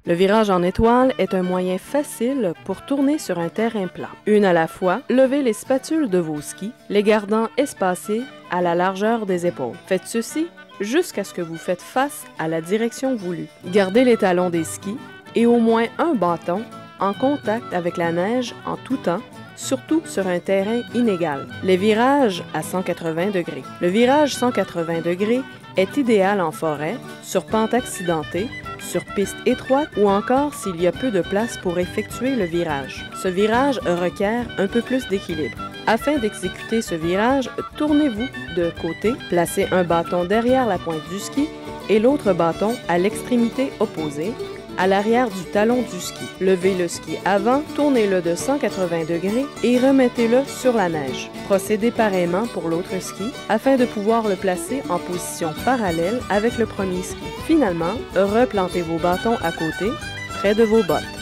Le virage en étoile est un moyen facile pour tourner sur un terrain plat. Une à la fois, levez les spatules de vos skis, les gardant espacés à la largeur des épaules. Faites ceci jusqu'à ce que vous faites face à la direction voulue. Gardez les talons des skis et au moins un bâton en contact avec la neige en tout temps, surtout sur un terrain inégal. Les virages à 180 degrés. Le virage 180 degrés est idéal en forêt, sur pente accidentée, sur piste étroite ou encore s'il y a peu de place pour effectuer le virage. Ce virage requiert un peu plus d'équilibre. Afin d'exécuter ce virage, tournez-vous de côté, placez un bâton derrière la pointe du ski et l'autre bâton à l'extrémité opposée, à l'arrière du talon du ski. Levez le ski avant, tournez-le de 180 degrés et remettez-le sur la neige. Procédez pareillement pour l'autre ski afin de pouvoir le placer en position parallèle avec le premier ski. Finalement, replantez vos bâtons à côté, près de vos bottes.